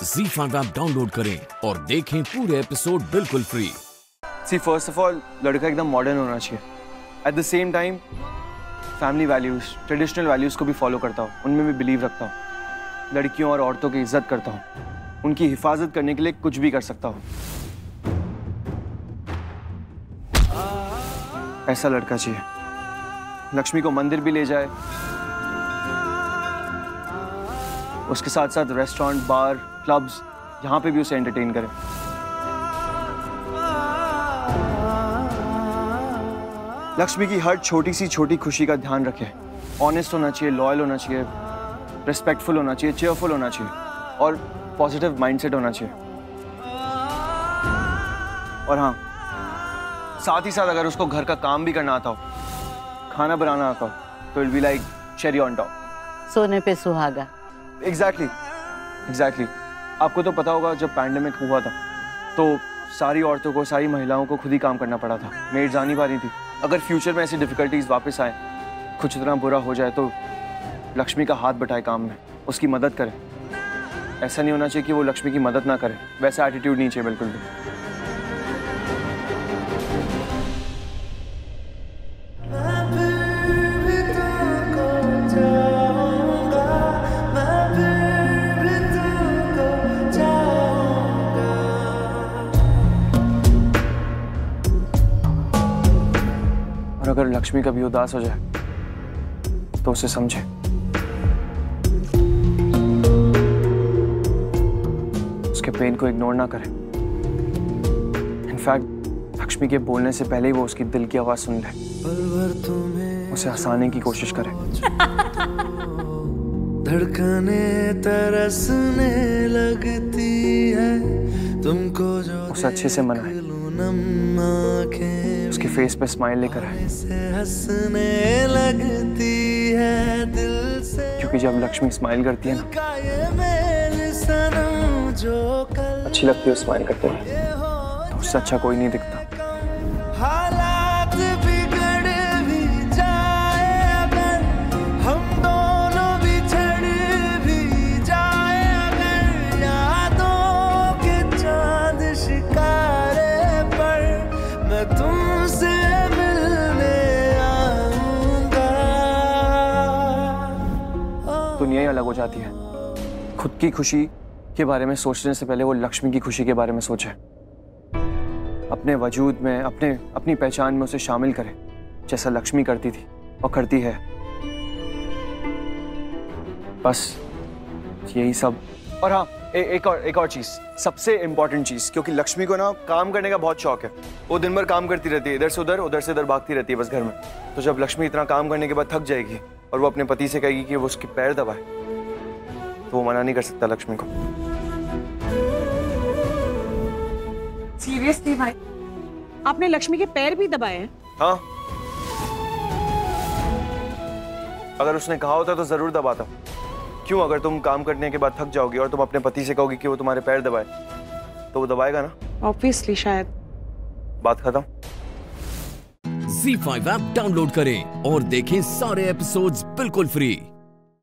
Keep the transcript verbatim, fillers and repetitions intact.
ज़ी five app download करें और देखें पूरे एपिसोड बिल्कुल free. See first of all लड़का एकदम मॉडर्न होना चाहिए, at the same time family values, traditional values को भी फॉलो करता हूँ, उनमें भी बिलीव रखता हूँ, लड़कियों और औरतों की इज्जत करता हूँ, उनकी हिफाजत करने के लिए कुछ भी कर सकता हूँ। ऐसा लड़का चाहिए, लक्ष्मी को मंदिर भी ले जाए, उसके साथ साथ रेस्टोरेंट, बार, क्लब्स, यहाँ पे भी उसे एंटरटेन करे। लक्ष्मी की हर छोटी सी छोटी खुशी का ध्यान रखे। ऑनेस्ट होना चाहिए, लॉयल होना चाहिए, रिस्पेक्टफुल होना चाहिए, चेयरफुल होना चाहिए और पॉजिटिव माइंडसेट होना चाहिए। और हाँ, साथ ही साथ अगर उसको घर का काम भी करना आता हो, खाना बनाना आता हो, तो it be like cherry on top. सोने पे सुहागा। एग्जैक्टली एग्जैक्टली आपको तो पता होगा, जब पैंडेमिक हुआ था तो सारी औरतों को, सारी महिलाओं को खुद ही काम करना पड़ा था, मेड्स आ नहीं पा रही थी। अगर फ्यूचर में ऐसी डिफिकल्टीज वापस आए, कुछ इतना बुरा हो जाए, तो लक्ष्मी का हाथ बटाए काम में, उसकी मदद करे। ऐसा नहीं होना चाहिए कि वो लक्ष्मी की मदद ना करे, वैसा एटीट्यूड नहीं चाहिए बिल्कुल भी। और अगर लक्ष्मी कभी उदास हो जाए तो उसे समझे। उसके पेन को इग्नोर ना करें। इनफैक्ट लक्ष्मी के बोलने से पहले ही वो उसकी दिल की आवाज सुन ले, उसे हंसाने की कोशिश करे। धड़कने तरसने लगती है तुमको जो उसे अच्छे से मनाए, उसके फेस पे स्माइल लेकर आए, हंसने लगती है दिल से। क्योंकि जब लक्ष्मी स्माइल करती है ना, अच्छी लगती है स्माइल करते हुए, तो उससे अच्छा कोई नहीं दिखता। हालात बिगड़ भी जाए अगर, हम दोनों बिछड़ भी जाए अगर, यादों के चांद शिकारे पर मैं तुमसे मिलने आऊंगा। दुनिया ही अलग हो जाती है। खुद की खुशी के बारे में सोचने से पहले वो लक्ष्मी की खुशी के बारे में सोचे। अपने वजूद में, अपने अपनी पहचान में उसे शामिल करे, जैसा लक्ष्मी करती थी और करती है। बस यही सब। और हाँ, ए, एक और एक और चीज, सबसे इंपॉर्टेंट चीज, क्योंकि लक्ष्मी को ना काम करने का बहुत शौक है। वो दिन भर काम करती रहती है, इधर से उधर, उधर से इधर भागती रहती है बस घर में। तो जब लक्ष्मी इतना काम करने के बाद थक जाएगी और वो अपने पति से कहेगी कि वो उसके पैर दबाए, तो वो मना नहीं कर सकता लक्ष्मी को। सीरियसली भाई, आपने लक्ष्मी के पैर भी दबाए हैं? हाँ, अगर उसने कहा होता तो जरूर दबाता। क्यों? अगर तुम काम करने के बाद थक जाओगी और तुम अपने पति से कहोगी कि वो तुम्हारे पैर दबाए, तो वो दबाएगा ना। ऑब्वियसली, शायद। बात खत्म। ज़ी फाइव ऐप डाउनलोड करें और देखें सारे एपिसोड्स बिल्कुल फ्री।